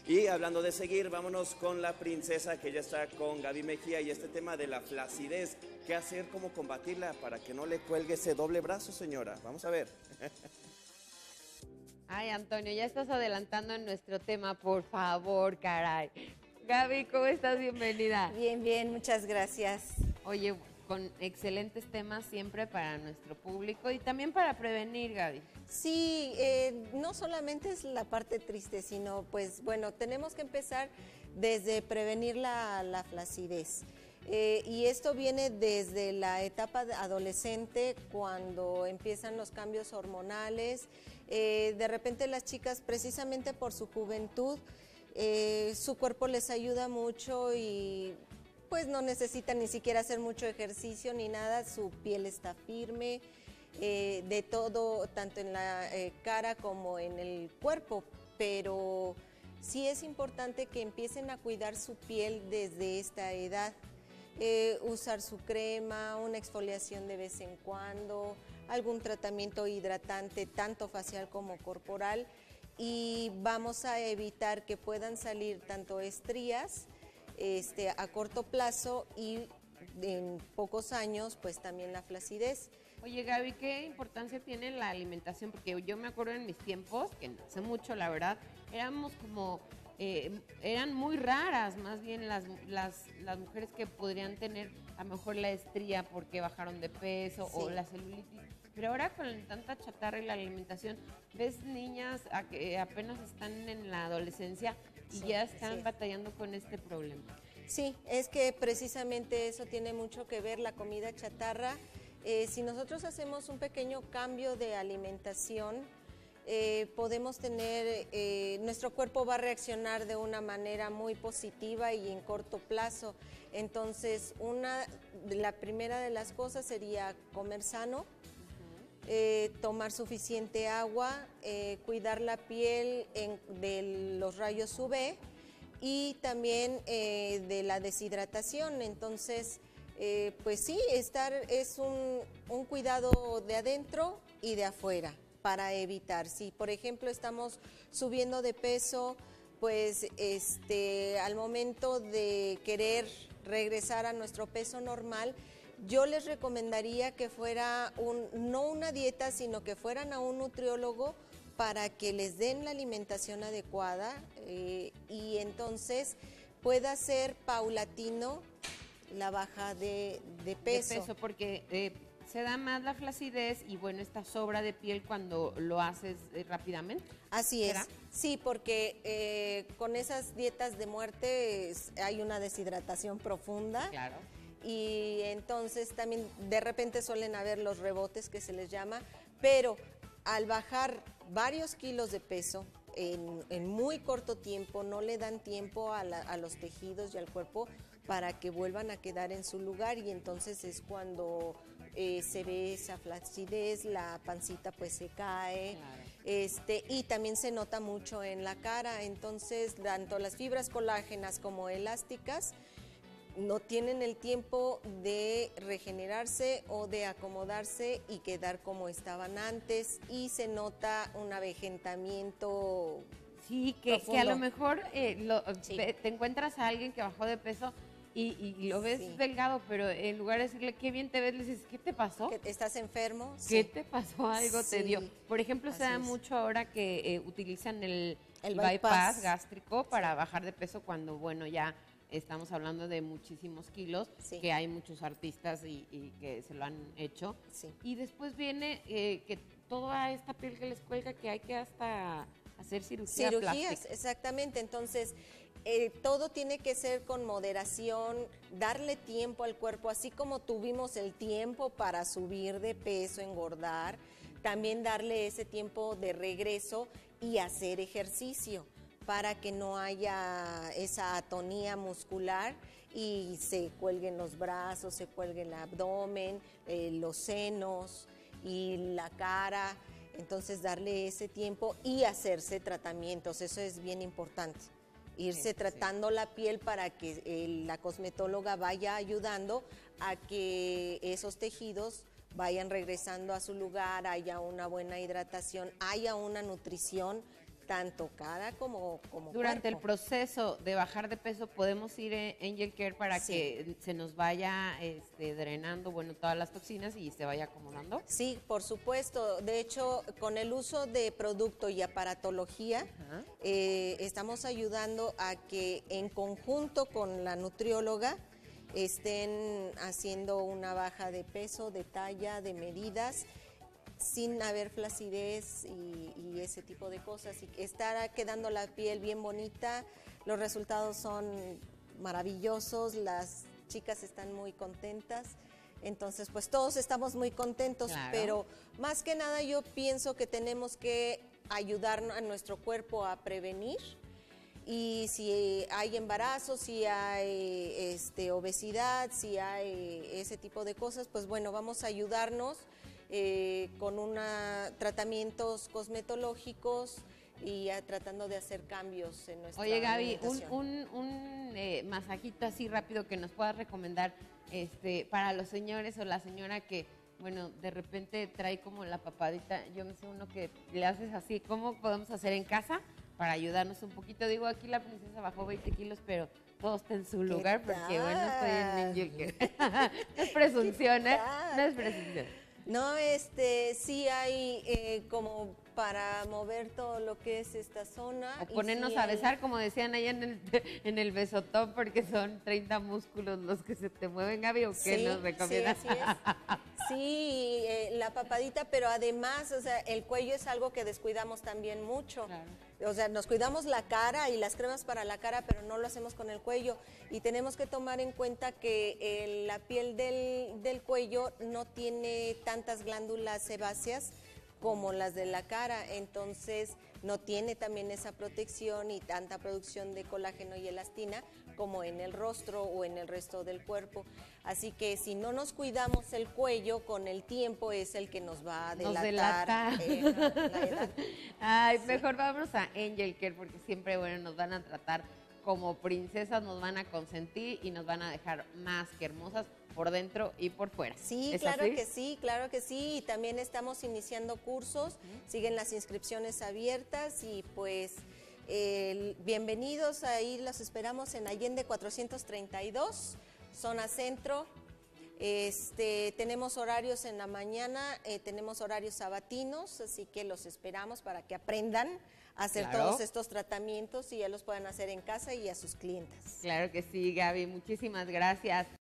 Y hablando de seguir, vámonos con la princesa que ya está con Gaby Mejía y este tema de la flacidez. ¿Qué hacer, cómo combatirla para que no le cuelgue ese doble brazo, señora? Vamos a ver. Ay, Antonio, ya estás adelantando en nuestro tema, por favor, caray. Gaby, ¿cómo estás? Bienvenida. Bien, bien, muchas gracias. Oye, con excelentes temas siempre para nuestro público y también para prevenir, Gaby. Sí, no solamente es la parte triste, sino pues bueno, tenemos que empezar desde prevenir la flacidez. Y esto viene desde la etapa adolescente, cuando empiezan los cambios hormonales. De repente las chicas, precisamente por su juventud, su cuerpo les ayuda mucho y pues no necesitan ni siquiera hacer mucho ejercicio ni nada, su piel está firme, de todo, tanto en la cara como en el cuerpo, pero sí es importante que empiecen a cuidar su piel desde esta edad. Usar su crema, una exfoliación de vez en cuando, algún tratamiento hidratante tanto facial como corporal, y vamos a evitar que puedan salir tanto estrías a corto plazo y en pocos años pues también la flacidez. Oye, Gaby, ¿qué importancia tiene la alimentación? Porque yo me acuerdo en mis tiempos, que no hace mucho, la verdad, éramos como... eran muy raras más bien las mujeres que podrían tener a lo mejor la estría porque bajaron de peso, sí, o la celulitis. Pero ahora con tanta chatarra y la alimentación, ves niñas que apenas están en la adolescencia y sí, ya están batallando con este problema. Sí, es que precisamente eso tiene mucho que ver, la comida chatarra. Si nosotros hacemos un pequeño cambio de alimentación, podemos tener, nuestro cuerpo va a reaccionar de una manera muy positiva y en corto plazo. Entonces, la primera de las cosas sería comer sano, tomar suficiente agua, cuidar la piel de los rayos UV y también de la deshidratación. Entonces, pues sí, es un cuidado de adentro y de afuera, para evitar, si por ejemplo estamos subiendo de peso, pues al momento de querer regresar a nuestro peso normal, yo les recomendaría que fuera no una dieta, sino que fueran a un nutriólogo para que les den la alimentación adecuada, y entonces pueda ser paulatino la baja de peso. De peso, porque se da más la flacidez y bueno, esta sobra de piel cuando lo haces rápidamente. Así es, sí, porque con esas dietas de muerte hay una deshidratación profunda. Claro. Y entonces también de repente suelen haber los rebotes que se les llama, pero al bajar varios kilos de peso en muy corto tiempo, no le dan tiempo a los tejidos y al cuerpo para que vuelvan a quedar en su lugar, y entonces es cuando se ve esa flacidez, la pancita pues se cae, claro. Y también se nota mucho en la cara. Entonces tanto las fibras colágenas como elásticas no tienen el tiempo de regenerarse o de acomodarse y quedar como estaban antes, y se nota un avejentamiento. Sí, que a lo mejor sí, te encuentras a alguien que bajó de peso y lo ves sí, delgado, pero en lugar de decirle qué bien te ves, le dices, ¿qué te pasó? ¿Estás enfermo? ¿Qué te pasó? Algo sí, te dio. Por ejemplo, se da mucho ahora que utilizan el bypass gástrico para bajar de peso cuando, bueno, ya estamos hablando de muchísimos kilos, sí, que hay muchos artistas y que se lo han hecho. Sí. Y después viene que toda esta piel que les cuelga, que hay que hasta hacer cirugías plástica. Exactamente. Entonces, todo tiene que ser con moderación, darle tiempo al cuerpo, así como tuvimos el tiempo para subir de peso, engordar, también darle ese tiempo de regreso y hacer ejercicio, para que no haya esa atonía muscular y se cuelguen los brazos, se cuelgue el abdomen, los senos y la cara. Entonces darle ese tiempo y hacerse tratamientos, eso es bien importante. Irse tratando la piel para que la cosmetóloga vaya ayudando a que esos tejidos vayan regresando a su lugar, haya una buena hidratación, haya una nutrición tanto cara como Durante el cuerpo. proceso de bajar de peso, ¿podemos ir a Angel Care para Sí. que se nos vaya drenando, bueno, todas las toxinas y se vaya acomodando? Sí, por supuesto. De hecho, con el uso de producto y aparatología, Ajá. estamos ayudando a que en conjunto con la nutrióloga estén haciendo una baja de peso, de talla, de medidas, sin haber flacidez y ese tipo de cosas. Y estará quedando la piel bien bonita, los resultados son maravillosos, las chicas están muy contentas. Entonces, pues todos estamos muy contentos, Claro. pero más que nada yo pienso que tenemos que ayudar a nuestro cuerpo a prevenir. Y si hay embarazo, si hay obesidad, si hay ese tipo de cosas, pues bueno, vamos a ayudarnos con tratamientos cosmetológicos y tratando de hacer cambios en nuestra Oye, Gaby, alimentación. un masajito así rápido que nos puedas recomendar para los señores o la señora que, bueno, de repente trae como la papadita. Yo me sé uno que le haces así. ¿Cómo podemos hacer en casa para ayudarnos un poquito? Digo, aquí la princesa bajó 20 kilos, pero todo está en su lugar porque, bueno, estoy en Angel Care. No es presunción, ¿eh? No es presunción. No, sí hay como para mover todo lo que es esta zona. O y ponernos sí a hay- besar, como decían allá en el besotón, porque son 30 músculos los que se te mueven, Gaby, ¿o qué Sí, nos recomiendas? Sí, así es. Sí, la papadita, pero además, o sea, el cuello es algo que descuidamos también mucho. Claro. O sea, nos cuidamos la cara y las cremas para la cara, pero no lo hacemos con el cuello. Y tenemos que tomar en cuenta que la piel del cuello no tiene tantas glándulas sebáceas como las de la cara, entonces no tiene también esa protección y tanta producción de colágeno y elastina como en el rostro o en el resto del cuerpo. Así que si no nos cuidamos el cuello, con el tiempo es el que nos va a Nos delatar delata. la edad. Ay, mejor vámonos a Angel Care porque siempre, bueno, nos van a tratar como princesas, nos van a consentir y nos van a dejar más que hermosas por dentro y por fuera. Sí, ¿Es claro así? que sí, claro que sí. Y también estamos iniciando cursos, siguen las inscripciones abiertas y pues bienvenidos, ahí los esperamos en Allende 432, zona centro. Tenemos horarios en la mañana, tenemos horarios sabatinos, así que los esperamos para que aprendan a hacer Claro. todos estos tratamientos y ya los puedan hacer en casa y a sus clientes. Claro que sí, Gaby. Muchísimas gracias.